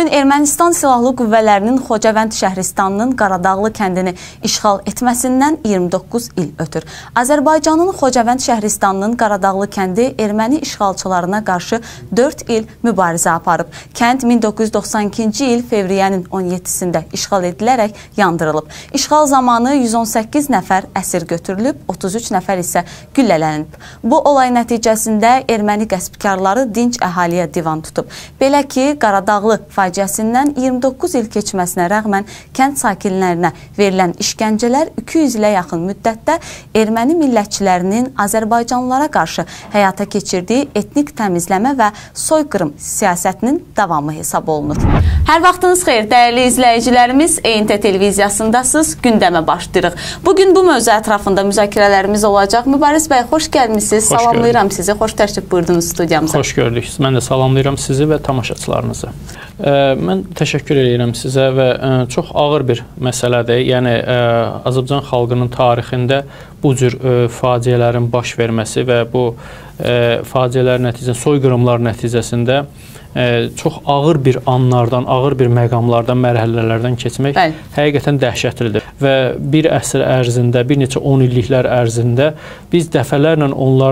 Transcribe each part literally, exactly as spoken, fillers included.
bugün Ermənistan Silahlı Qüvvələrinin Xocavənd şəhristanının Qaradağlı kəndini işğal etməsindən iyirmi doqquz il ötür. Azərbaycanın Xocavənd şəhristanının Qaradağlı kəndi erməni işğalçılarına qarşı dörd il mübarizə aparıb. Kənd min doqquz yüz doxsan ikinci il fevriyənin on yeddisində işğal edilərək yandırılıb. İşğal zamanı yüz on səkkiz nəfər əsir götürülüb, otuz üç nəfər isə güllələnib. Bu olay nəticəsində erməni qəsbkarları dinc əhaliyə divan tutub. Belə ki, Qaradağlı faciəsindən iyirmi doqquz il keçməsinə rəğmən kənd sakinlərinə verilən işgəncələr iki yüz ilə yaxın müddətdə erməni millətçilərinin Azərbaycanlılara qarşı həyata keçirdiyi etnik təmizləmə və soyqırım siyasətinin davamı hesab olunur. Hər vaxtınız xeyir, dəyərli izləyicilərimiz, E N T televiziyasındasınız, gündəmə başlayırıq. Bugün bu mövzu ətrafında müzakirələrimiz olacaq. Mübariz bəy, xoş gəlmişsiniz, xoş salamlayıram sizi, xoş təşrif buyurdunuz studiyamıza. Xoş gördük, mən də salamlayıram sizi və tamaşaçılarınızı. Mən təşəkkür edirəm sizə və çox ağır bir məsələdir. Yəni, Azərbaycan xalqının tarixində bu cür faciələrin baş verməsi və bu faciələr nəticəsində, soyqırımlar nəticəsində çox ağır bir anlardan, ağır bir məqamlardan, mərhələlərdən keçmək Bəli. həqiqətən dəhşətlidir. Və bir əsr ərzində, bir neçə on illiklər ərzində biz dəfələrlə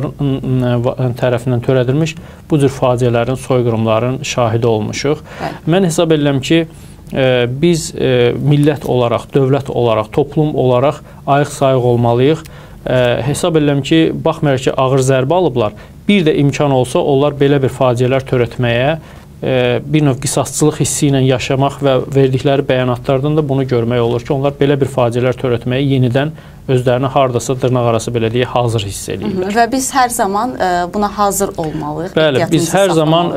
onların tərəfindən törədilmiş bu cür faciələrin, soyqırımların şahidi olmuşuq. Bəli. Mən hesab edirəm ki, biz millət olaraq, dövlət olaraq, toplum olaraq ayıq-sayıq olmalıyıq. Hesab edirəm ki, baxmayaraq ki, ağır zərbə alıblar, bir də imkan olsa, onlar belə bir faciələr törətməyə, bir növ qisasçılıq hissi ilə yaşamaq və verdikləri bəyanatlardan da bunu görmək olur ki, onlar belə bir faciələr törətməyə yenidən özlərini haradasa dırnaq arası belə deyə hazır hiss edirlər. Və biz hər zaman buna hazır olmalıyıq. Bəli, biz hər zaman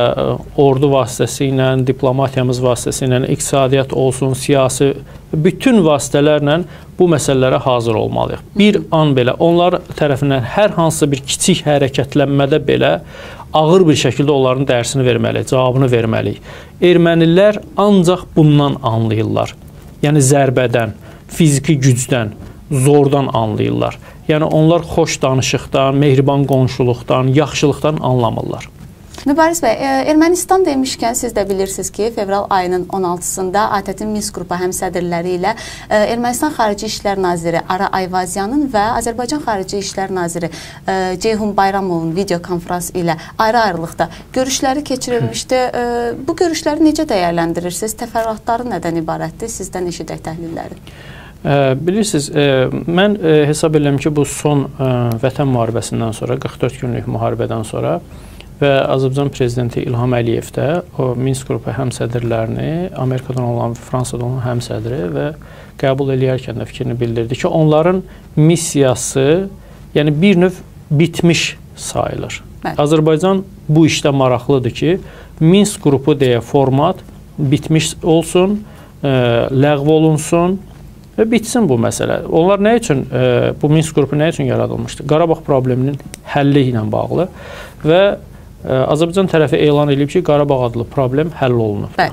ordu vasitəsilə, diplomatiyamız vasitəsilə, iqtisadiyyat olsun, siyasi, bütün vasitələrlə bu məsələlərə hazır olmalıyıq. Bir an belə, onlar tərəfindən hər hansı bir kiçik hərəkətlənmədə belə ağır bir şəkildə onların dərsini verməliyik, cavabını verməliyik. Ermənilər ancaq bundan anlayırlar. Yəni zərbədən, fiziki gücdən, zordan anlayırlar. Yəni onlar xoş danışıqdan, mehriban qonşuluqdan, yaxşılıqdan anlamırlar. Mübariz bəy, Ermənistan demişkən siz də bilirsiniz ki, fevral ayının on altısında A T T-in Minsk qrupu həmsədrləri ilə Ermənistan Xarici İşlər Naziri Ara Ayvazyanın və Azərbaycan Xarici İşlər Naziri Ceyhun Bayramovun video konferans ilə ayrı-ayrılıqda görüşləri keçirilmişdi. Bu görüşləri necə dəyərləndirirsiniz? Təfərrüatları nədən ibarətdir? Sizdən eşidək təhlilləri. Bilirsiniz, mən hesab edirəm ki, bu son vətən müharibəsindən sonra, qırx dörd günlük müharibədən sonra və Azərbaycan Prezidenti İlham Əliyev də o Minsk qrupu həmsədrlərini, Amerikadan olan, Fransadan olan həmsədri və qəbul edərkən də fikrini bildirdi ki, onların missiyası, yəni bir növ bitmiş sayılır. Bəli. Azərbaycan bu işdə maraqlıdır ki, Minsk qrupu deyə format bitmiş olsun, ləğv olunsun və bitsin bu məsələ. Onlar nə üçün, bu Minsk qrupu nə üçün yaradılmışdır? Qarabağ probleminin həlli ilə bağlı və Azərbaycan tərəfi elan edib ki, Qarabağ adlı problem həll olunub. Bəli.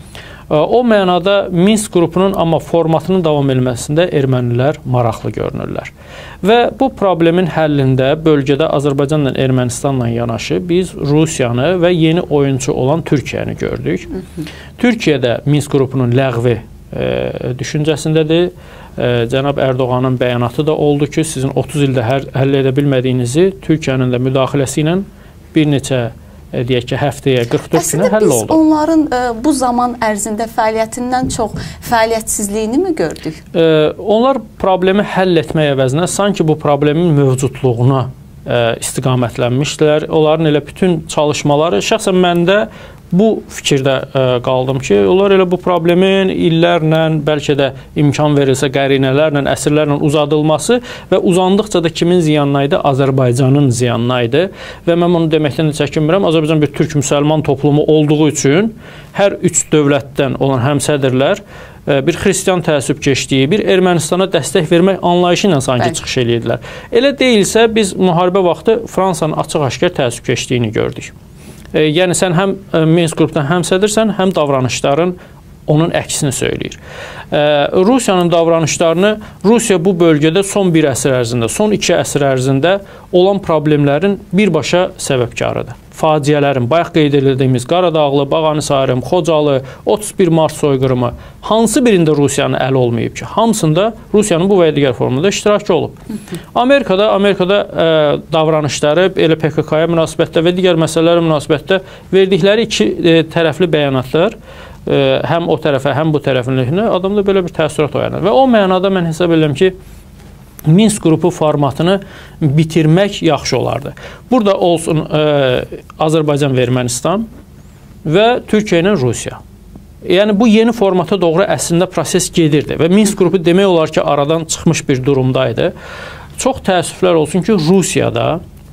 O mənada Minsk qrupunun amma formatının davam edilməsində ermənilər maraqlı görünürlər. Və bu problemin həllində bölgədə Azərbaycanla Ermənistanla yanaşı biz Rusiyanı və yeni oyunçu olan Türkiyəni gördük. Hı -hı. Türkiyədə Minsk qrupunun ləğvi e, düşüncəsindədir. E, Cənab Ərdoğanın bəyanatı da oldu ki, sizin otuz ildə hər, həll edə bilmədiyinizi Türkiyənin də müdaxiləsi ilə bir neçə, deyək ki, həftəyə, qırx dörd günə həll oldu. Əslində biz onların e, bu zaman ərzində fəaliyyətindən çox fəaliyyətsizliyini mi gördük? E, onlar problemi həll etmək əvəzinə sanki bu problemin mövcudluğuna e, istiqamətlənmişdilər. Onların elə bütün çalışmaları, şəxsən məndə bu fikirdə ə, qaldım ki, onlar elə bu problemin illərlə, bəlkə də imkan verilsə qərinələrlə, əsrlərlə uzadılması və uzandıqca da kimin ziyanına idi? Azərbaycanın ziyanına idi. Və mən bunu deməkdən də çəkinmirəm. Azərbaycan bir türk-müsəlman toplumu olduğu üçün hər üç dövlətdən olan həmsədrlər ə, bir xristian təəssübkeşliyi, bir Ermənistana dəstək vermək anlayışı ilə sanki çıxış edirdilər. Elə deyilsə, biz müharibə vaxtı Fransanın açıq-aşkar təəssübkeşliyini gördük. Yəni, sən həm Minsk qrupdan həmsədirsən, həm davranışların onun əksini söyləyir. Rusiyanın davranışlarını, Rusiya bu bölgədə son bir əsr ərzində, son iki əsr ərzində olan problemlərin birbaşa səbəbkarıdır. faciələrin, bayaq qeyd edildiyimiz Qaradağlı, Bağanısarım, Xocalı, otuz bir mart soyqırımı hansı birində Rusiyanın əli olmayıb ki? Hamısında Rusiyanın bu və ya digər formada iştirakı olub. Amerikada, Amerikada ə, davranışları, elə P K K-ya münasibətdə və digər məsələlərə münasibətdə verdikləri iki ə, tərəfli bəyanatlar ə, həm o tərəfə, həm bu tərəfin lehine adamda belə bir təəssürat oyanır. Və o mənada mən hesab edirəm ki, Minsk qrupu formatını bitirmək yaxşı olardı. Burada olsun ə, Azərbaycan və Ermənistan və Türkiyə ilə Rusiya. Yəni bu yeni formata doğru əslində proses gedirdi və Minsk qrupu demək olar ki, aradan çıxmış bir durumdaydı. Çox təəssüflər olsun ki, Rusiyada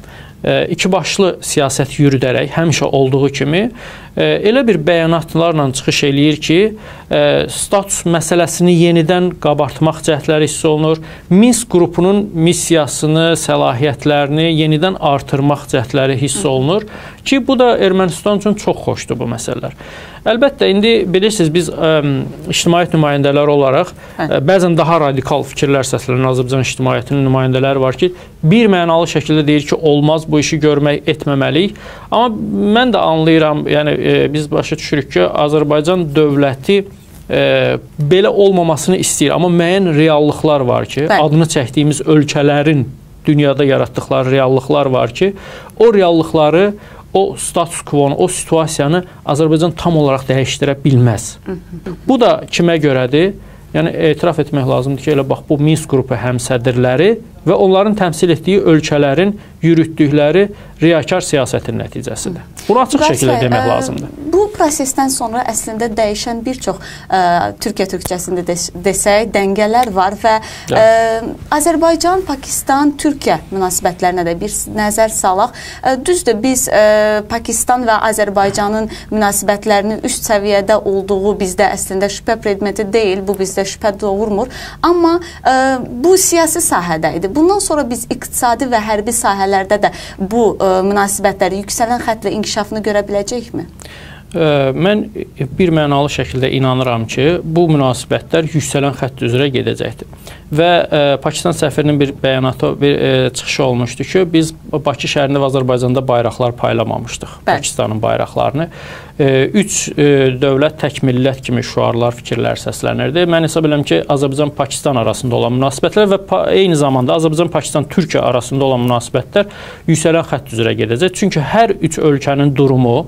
ə, iki başlı siyasət yürüdərək həmişə olduğu kimi ə, elə bir bəyanatlarla çıxış eləyir ki, ə, status məsələsini yenidən qabartmaq cəhdləri hiss olunur. Minsk qrupunun missiyasını, səlahiyyətlərini yenidən artırmaq cəhdləri hiss olunur ki, bu da Ermənistan üçün çox xoşdur bu məsələlər. Əlbəttə, indi bilirsiniz, biz ə, ictimaiyyət nümayəndələri olaraq ə, bəzən daha radikal fikirlər səslənən Azərbaycan ictimaiyyətinin nümayəndələri var ki, bir mənalı şəkildə deyir ki, olmaz, bu işi görmək, etməməliyik. Amma mən də anlayıram, yəni e, biz başa düşürük ki, Azərbaycan dövləti e, belə olmamasını istəyir. Amma müəyyən reallıqlar var ki, Bəli. adını çəkdiyimiz ölkələrin dünyada yaratdıqları reallıqlar var ki, o reallıqları, o status quo-nu, o situasiyanı Azərbaycan tam olaraq dəyişdirə bilməz. Bu da kimə görədir? Yəni, etiraf etmək lazımdır ki, elə bax, bu Minsk qrupu həmsədrləri və onların təmsil etdiyi ölkələrin yürütdükləri riyakar siyasətin nəticəsidir. Bunu açıq Bəs, şəkildə demək ə, lazımdır. Bu prosesdən sonra əslində dəyişən bir çox ə, Türkiyə türkcəsində de, desək, dəngələr var və ə, Azərbaycan, Pakistan, Türkiyə münasibətlərinə də bir nəzər salaq. Ə, düzdür, biz ə, Pakistan və Azərbaycanın münasibətlərinin üst səviyyədə olduğu bizdə əslində şübhə predmeti deyil, bu bizdə şübhə doğurmur. Amma ə, bu siyasi sahədə idi. Bundan sonra biz iqtisadi və hərbi sahələrdə də bu ə, münasibətləri yüksələn xəttlə inkişafını görə biləcəkmi? Ə, mən bir mənalı şəkildə inanıram ki, bu münasibətlər yüksələn xətt üzrə gedəcəkdir. Və ə, Pakistan səfirinin bir bəyanatı, bir ə, çıxışı olmuşdu ki, biz Bakı şəhərində və Azərbaycanda bayraqlar paylamamışdıq, Bəli. Pakistanın bayraqlarını. Ə, üç ə, dövlət tək millət kimi şüarlar, fikirlər səslənirdi. Mən hesab edirəm ki, Azərbaycan-Pakistan arasında olan münasibətlər və eyni zamanda Azərbaycan-Pakistan-Türkiyə arasında olan münasibətlər yüksələn xətt üzrə gedəcək. Çünki hər üç ölkənin durumu,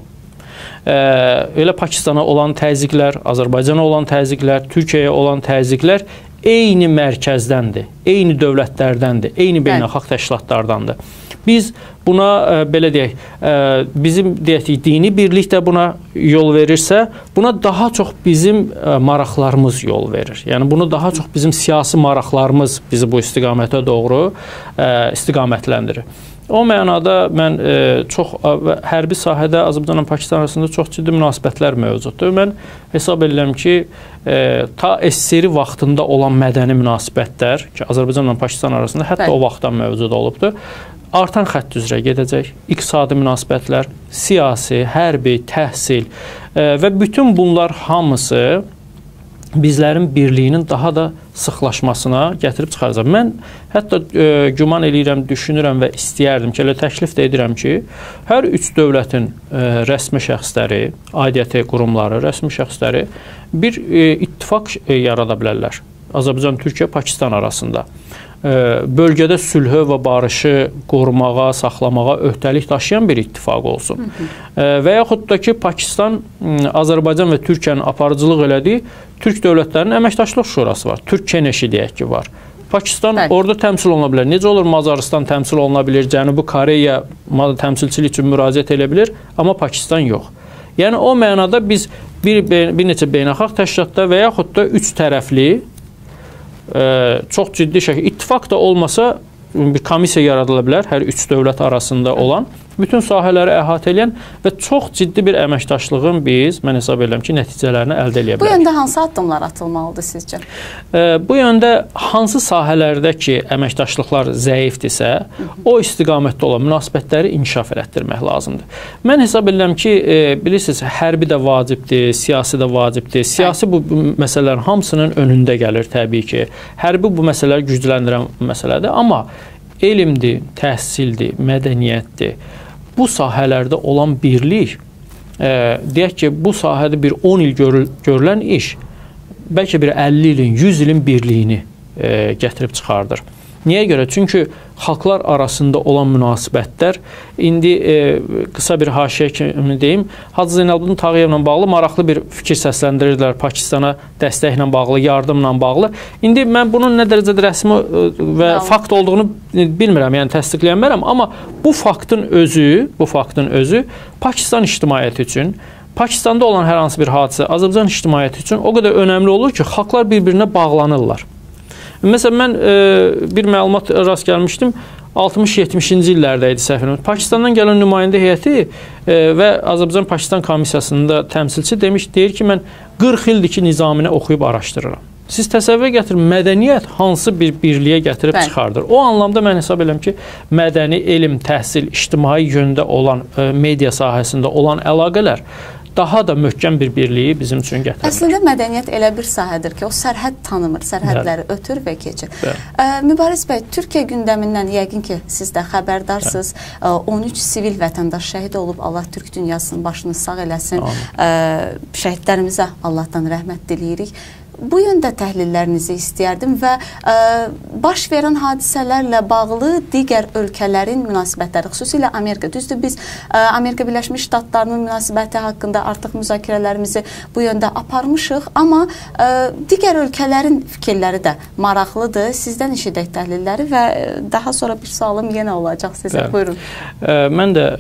Ə, elə Pakistana olan təzyiqlər, Azərbaycana olan təzyiqlər, Türkiyəyə olan təzyiqlər eyni mərkəzdəndir, eyni dövlətlərdəndir, eyni beynəlxalq təşkilatlardandır. Biz buna ə, belə deyək, ə, bizim deyək, dini birlik də buna yol verirsə, buna daha çox bizim ə, maraqlarımız yol verir. Yəni bunu daha çox bizim siyasi maraqlarımız bizi bu istiqamətə doğru ə, istiqamətləndirir. O mənada mən e, çox hərbi sahədə Azərbaycanla Pakistan arasında çox ciddi münasibətlər mövcuddur. Mən hesab edirəm ki, e, ta S S R vaxtında olan mədəni münasibətlər ki, Azərbaycanla Pakistan arasında hətta Bəli. o vaxtdan mövcud olubdur. Artan xətt üzrə gedəcək. İqtisadi münasibətlər, siyasi, hərbi, təhsil e, və bütün bunlar hamısı bizlərin birliyinin daha da sıxlaşmasına gətirib çıxaracaq. Mən hətta e, güman eləyirəm, düşünürəm və istəyərdim ki, elə təklif də edirəm ki, hər üç dövlətin e, rəsmi şəxsləri, aidiyyəti qurumları, rəsmi şəxsləri bir e, ittifaq e, yarada bilərlər. Azərbaycan, Türkiyə, Pakistan arasında. E, bölgədə sülhü və barışı qorumağa, saxlamağa öhdəlik daşıyan bir ittifaq olsun. Hı -hı. E, və yaxud da ki, Pakistan, Azərbaycan və Türkiyənin aparıcılıq elədiyi Türk dövlətlərinin əməkdaşlıq şurası var. Türk Keneşi deyək ki, var. Pakistan Bəli. orada təmsil oluna bilər. Necə olur Macaristan təmsil oluna bilir, Cənubi Koreya təmsilçilik üçün müraciət edə bilir, amma Pakistan yox. Yəni o mənada biz bir, bir neçə beynəlxalq təşkilatda və yaxud da üç tərəfli e, çox ciddi şəkildə ittifaq da olmasa bir komissiya yaradıla bilər, hər üç dövlət arasında olan, bütün sahələri əhatə edən və çox ciddi bir əməkdaşlığın biz, mən hesab edirəm ki, nəticələrini əldə edə bilərik. Bu yöndə hansı addımlar atılmalıdır sizcə? E, bu yöndə hansı sahələrdə ki, əməkdaşlıqlar zəifdirsə, o istiqamətdə olan münasibətləri inkişaf elətdirmək lazımdır. Mən hesab edirəm ki, e, bilirsiniz, hərbi də vacibdir, siyasi də vacibdir. Siyasi bu məsələlərin hamısının önündə gəlir təbii ki. Hərbi bu məsələləri gücləndirən məsələdir, amma elmdir, təhsildir, mədəniyyətdir. bu sahələrdə olan birlik, e, deyək ki, bu sahədə bir on il görül, görülən iş, bəlkə bir əlli ilin, yüz ilin birliyini e, gətirib çıxardır. Niyə görə? Çünki xalqlar arasında olan münasibətlər, indi e, qısa bir haşiyə kimi deyim, Hacı Zeynalabdin Tağıyevlə bağlı maraqlı bir fikir səsləndirirlər, Pakistana dəstəklə bağlı, yardımla bağlı. İndi mən bunun nə dərəcədə rəsmi və Bravo. fakt olduğunu bilmirəm, yəni təsdiqləyənmərəm, amma bu faktın özü, bu faktın özü Pakistan ictimaiyyəti üçün, Pakistanda olan hər hansı bir hadisə Azərbaycan ictimaiyyəti üçün o qədər önəmli olur ki, xalqlar bir-birinə bağlanırlar. Məsələn, mən e, bir məlumat rast gəlmişdim, altmış-yetmişinci illərdə idi səhv eləmirəmsə. Pakistandan gələn nümayəndə heyəti e, və Azərbaycan-Pakistan komissiyasında təmsilçi demiş, deyir ki, mən qırx ildir ki, Nizaminə oxuyub araşdırıram. Siz təsəvvür gətirin, mədəniyyət hansı bir birliyə gətirib Bəli. çıxardır. O anlamda mən hesab edirəm ki, mədəni, elm, təhsil, ictimai yöndə olan, e, media sahəsində olan əlaqələr daha da möhkəm bir birliyi bizim üçün gətirir. Əslində mədəniyyət elə bir sahədir ki, o sərhəd tanımır, sərhədləri Bəli. ötür və keçir. Ə, Mübariz bəy, Türkiyə gündəmindən yəqin ki, siz də xəbərdarsınız. Ə, on üç sivil vətəndaş şəhid olub, Allah Türk dünyasının başını sağ eləsin. Ə, şəhidlərimizə Allahdan rəhmət diləyirik. Bu yöndə təhlillərinizi istəyərdim və ə, baş verən hadisələrlə bağlı digər ölkələrin münasibətləri, xüsusilə Amerika. Düzdür, biz ə, Amerika Birləşmiş Ştatlarının münasibəti haqqında artıq müzakirələrimizi bu yöndə aparmışıq, amma ə, digər ölkələrin fikirləri də maraqlıdır. Sizdən eşidək təhlilləri və daha sonra bir sualım yenə olacaq sizə. Bəli. Buyurun. Ə, mən də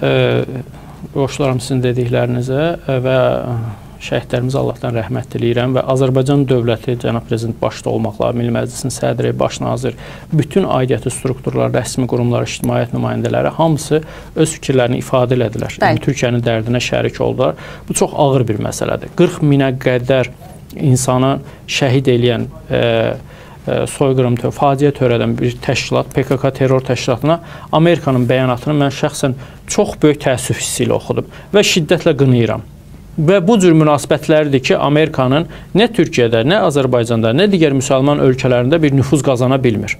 qoşularam sizin dediklərinizə və şəhidlərimizə Allahdan rəhmət diləyirəm və Azərbaycan dövləti, cənab prezident başda olmaqla, Milli Məclisin sədri, baş nazir, bütün aidiyyəti strukturlar, rəsmi qurumlar, ictimaiyyət nümayəndələri hamısı öz fikirlərini ifadə elədilər. Yəni, Türkiyənin dərdinə şərik oldular. Bu çox ağır bir məsələdir. qırx minə qədər insana şəhid eləyən, e, e, soyqırım, faciə törədən bir təşkilat, P K K terror təşkilatına Amerikanın bəyanatını mən şəxsən çox böyük təəssüf hissi ilə oxudum və şiddətlə qınayıram. Və bu cür münasibətlərdir ki, Amerikanın nə Türkiyədə, nə Azərbaycanda, nə digər müsəlman ölkələrində bir nüfuz qazana bilmir.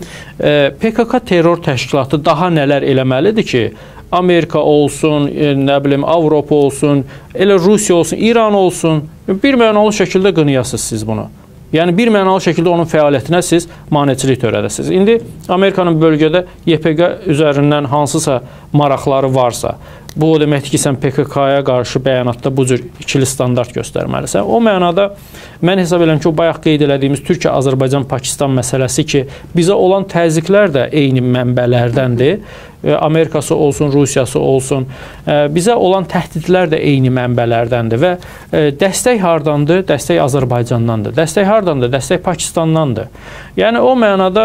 e, P K K terror təşkilatı daha nələr eləməlidir ki, Amerika olsun, e, nə bilim, Avropa olsun, elə Rusiya olsun, İran olsun, bir mənalı şəkildə qınayasınız siz bunu. Yəni, bir mənalı şəkildə onun fəaliyyətinə siz maneçilik törədəsiniz. İndi Amerikanın bölgədə Y P G üzərindən hansısa maraqları varsa, bu o deməkdir ki, sən P K K-ya qarşı bəyanatda bu cür ikili standart göstərməlisən. O mənada mən hesab edirəm ki, o bayaq qeyd elədiyimiz Türkiyə, Azərbaycan, Pakistan məsələsi ki, bizə olan təzyiqlər də eyni mənbələrdəndir. Amerikası olsun, Rusiyası olsun, bizə olan təhdidlər də eyni mənbələrdəndir və dəstək hardandır? Dəstək Azərbaycandandır. Dəstək hardandır? Dəstək Pakistandandır. Yəni, o mənada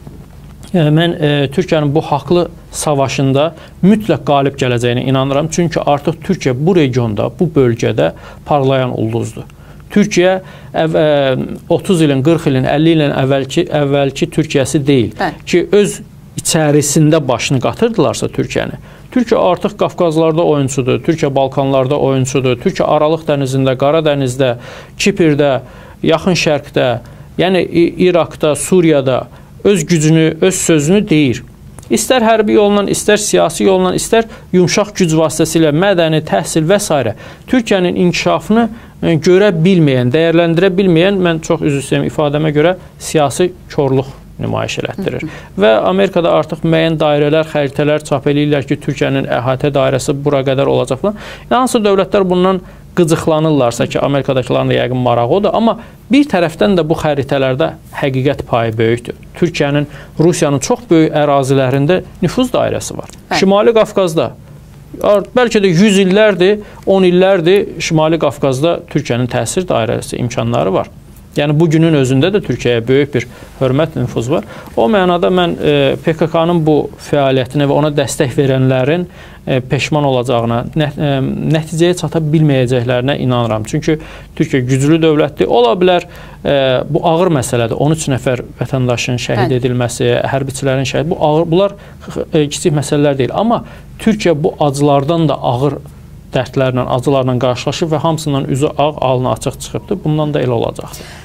mən Türkiyənin bu haqlı savaşında mütləq qalib gələcəyinə inanıram. Çünki artıq Türkiyə bu regionda, bu bölgədə parlayan ulduzdur. Türkiyə otuz ilin, qırx ilin, əlli ilin əvvəlki, əvvəlki Türkiyəsi deyil Bəli. ki, öz içərisində başını qatırdılarsa Türkiyəni. Türkiyə artıq Qafqazlarda oyunçudur, Türkiyə Balkanlarda oyunçudur, Türkiyə Aralıq dənizində, Qara dənizdə, Kipirdə, Yaxın Şərqdə, yəni İraqda, Suriyada öz gücünü, öz sözünü deyir. İstər hərbi yolla, istər siyasi yolla, istər yumşaq güc vasitəsilə, mədəni, təhsil və s. Türkiyənin inkişafını görə bilməyən, dəyərləndirə bilməyən, mən çox üzr istəyirəm ifadəmə görə, siyasi korluq nümayiş elətdirir. Hı -hı. Və Amerikada artıq müəyyən dairələr, xəritələr çap eləyirlər ki, Türkiyənin əhatə dairəsi bura qədər olacaq falan. Hansı dövlətlər bundan qıcıqlanırlarsa ki, Amerikadakıların da yəqin marağı odur. Amma bir tərəfdən də bu xəritələrdə həqiqət payı böyükdür. Türkiyənin, Rusiyanın çox böyük ərazilərində nüfuz dairəsi var. Hə. Şimali Qafqazda, bəlkə də yüz illərdir, on illərdir Şimali Qafqazda Türkiyənin təsir dairəsi, imkanları var. Yəni, bugünün özündə də Türkiyəyə böyük bir hörmət, nüfuz var. O mənada mən e, P K K-nın bu fəaliyyətini və ona dəstək verənlərin e, peşman olacağına, nə, e, nəticəyə çata bilməyəcəklərinə inanıram. Çünki Türkiyə güclü dövlətdir. Ola bilər, e, bu ağır məsələdir. on üç nəfər vətəndaşın şəhid Bəli. edilməsi, hərbiçilərin şəhid, bu ağır, bunlar e, kiçik məsələlər deyil. Amma Türkiyə bu acılardan da ağır dərdlərlə, acılarla qarşılaşıb və hamısından üzü ağ, alnı açıq çıxıbdır. Bundan da elə olacaqdır.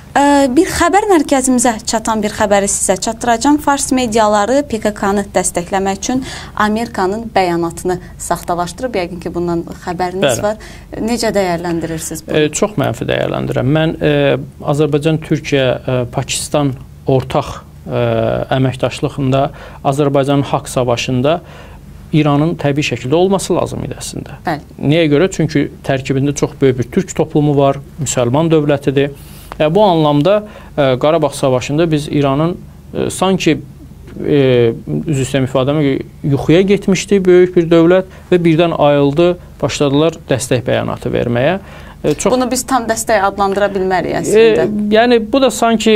Bir xəbər mərkəzimizə çatan bir xəbəri sizə çatdıracağım. Fars mediaları P K K-nı dəstəkləmək üçün Amerikanın bəyanatını saxtalaşdırıb. Yəqin ki, bundan xəbəriniz Bəli. var. Necə dəyərləndirirsiniz bunu? E, çox mənfi dəyərləndirirəm. Mən e, Azərbaycan, Türkiyə, e, Pakistan ortaq e, əməkdaşlığında Azərbaycanın haqq savaşında İranın təbii şəkildə olması lazım idi əslində. Bəli. Niyə görə? Çünki tərkibində çox böyük bir türk toplumu var, müsəlman dövlətidir. Bu anlamda Qarabağ savaşında biz İranın sanki üzr istəyirəm ifadəmə yuxuya getmişdi böyük bir dövlət və birdən ayıldı, başladılar dəstək bəyanatı verməyə. Çox... Bunu biz tam dəstək adlandıra bilmərik əslində. E, yəni bu da sanki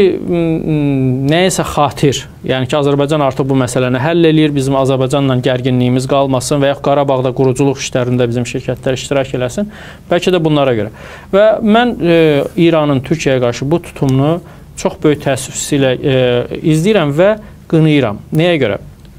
nəyəsə xatir. Yəni ki, Azərbaycan artıq bu məsələni həll eləyir, bizim Azərbaycanla gərginliyimiz qalmasın və yaxud Qarabağda quruculuq işlərində bizim şirkətlər iştirak eləsin. Bəlkə də bunlara görə. Və mən e, İranın Türkiyəyə qarşı bu tutumunu çox böyük təəssüflə e, izləyirəm və qınayıram. Nəyə görə?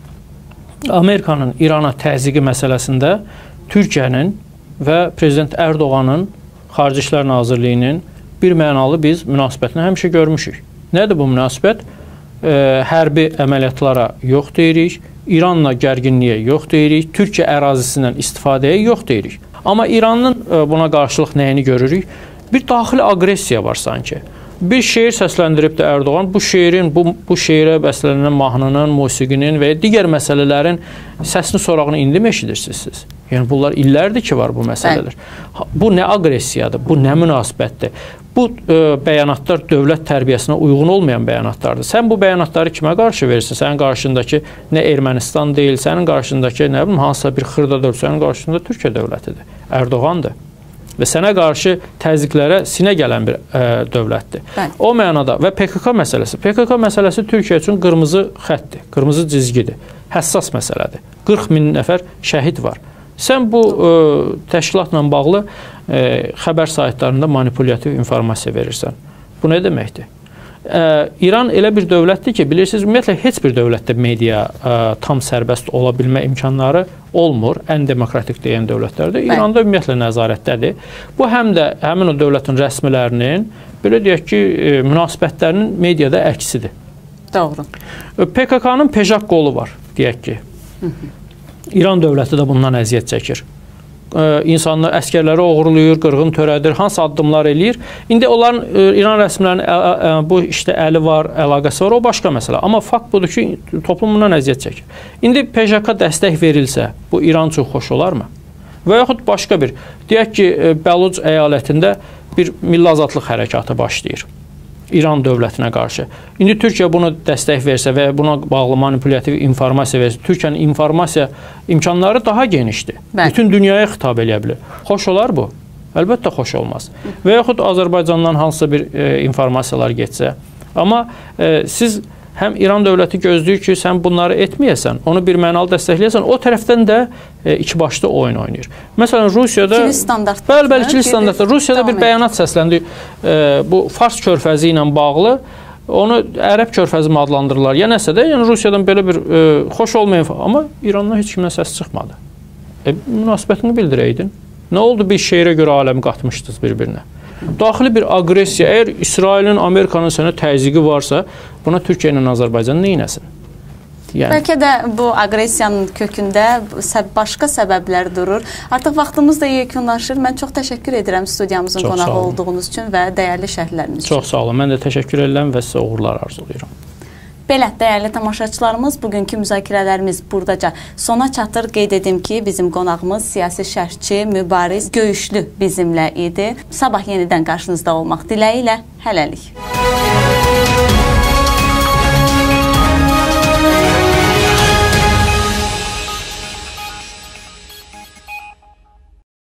Amerikanın İrana təzyiqi məsələsində Türkiyənin və Prezident Ərdoğanın Xarici İşlər Nazirliyinin bir mənalı biz münasibətini həmişə görmüşük. Nədir bu münasibət? E, hərbi əməliyyatlara yox deyirik, İranla gərginliyə yox deyirik, Türkiyə ərazisindən istifadəyə yox deyirik. Amma İranın e, buna qarşılıq nəyini görürük? Bir daxili aqressiya var sanki. Bir şeir səsləndirib də Ərdoğan, bu şeirin, bu, bu şeirə bəslənən mahnının, musiqinin və digər məsələlərin səsini sorağını indi mi eşidirsiniz siz? Yəni, bunlar illərdir ki, var bu məsələlər. Bu nə aqressiyadır, bu nə münasibətdir? Bu e, bəyanatlar dövlət tərbiyəsinə uyğun olmayan bəyanatlardır. Sən bu bəyanatları kimə qarşı verirsən? Sənin qarşındakı nə Ermənistan deyil, sənin qarşındakı nə bilim, hansısa bir xırda dövlət, sənin qarşında Türkiyə dövlətidir, Ərdoğandır. Və sənə qarşı təzyiqlərə sinə gələn bir ə, dövlətdir. Bəli. O mənada və P K K məsələsi. P K K məsələsi Türkiyə üçün qırmızı xəttdir, qırmızı cizgidir, həssas məsələdir. qırx min nəfər şəhid var. Sən bu ə, təşkilatla bağlı ə, xəbər saytlarında manipulyativ informasiya verirsən. Bu nə deməkdir? Ə, İran elə bir dövlətdir ki, bilirsiniz, ümumiyyətlə heç bir dövlətdə media ə, tam sərbəst ola bilmə imkanları olmur. Ən demokratik deyən dövlətlərdə. İranda ümumiyyətlə nəzarətdədir. Bu həm də həmin o dövlətin rəsmilərinin, belə deyək ki, ə, münasibətlərinin mediada əksidir. Doğru. P K K-nın Pejak qolu var, deyək ki. Hı -hı. İran dövləti də bundan əziyyət çəkir. İnsanlar əskərləri oğurlayır, qırğın törədir, hansı addımlar eləyir. İndi onların İran rəsmilərinin bu işdə əli var, əlaqəsi var, o başqa məsələ. Amma fakt budur ki, toplum bundan əziyyət çəkir. İndi P J K dəstək verilsə, bu İran üçün xoş olarmı? Və yaxud başqa bir, deyək ki, Bəluc əyalətində bir milli azadlıq hərəkatı başlayır İran dövlətinə qarşı. İndi Türkiyə bunu dəstək versə və buna bağlı manipulyativ informasiya versə, Türkiyənin informasiya imkanları daha genişdir. Bəli. Bütün dünyaya xitab eləyə bilir. Xoş olar bu? Əlbəttə xoş olmaz. Və yaxud Azərbaycandan hansısa bir e, informasiyalar getsə. Amma e, siz həm İran dövləti gözləyir ki, sən bunları etməyəsən, onu bir mənalı dəstəkləyəsən, o tərəfdən də e, iki başlı oyun oynayır. Məsələn, Rusiyada... İkili standartlar. Bəli, bəli, ikili standartlar. Rusiyada bir bəyanat səsləndi. E, bu Fars körfəzi ilə bağlı, onu Ərəb körfəzi mi adlandırırlar, ya nəsə də, yəni Rusiyadan belə bir e, xoş olmayan... Amma İrandan heç kimdən səs çıxmadı. E, münasibətini bildirəydin. Nə oldu bir şeirə görə aləmi qatmışdınız bir-birinə? Daxili bir aqressiya, əgər İsrailin, Amerikanın sənə təzyiqi varsa, buna Türkiyə ilə Azərbaycan neynəsin? Yəni. Bəlkə də bu aqressiyanın kökündə başqa səbəblər durur. Artıq vaxtımız da yekunlaşır. Mən çox təşəkkür edirəm studiyamızın çox qonağı olduğunuz üçün və dəyərli şərhləriniz üçün. Çox sağ olun. Mən də təşəkkür edirəm və sizə uğurlar arzulayıram. Belə, dəyərli tamaşaçılarımız, bugünkü müzakirələrimiz buradaca sona çatır. Qeyd edim ki, bizim qonağımız siyasi şərhçi Mübariz Göyüşlü bizimlə idi. Sabah yenidən qarşınızda olmaq diləyi ilə hələlik.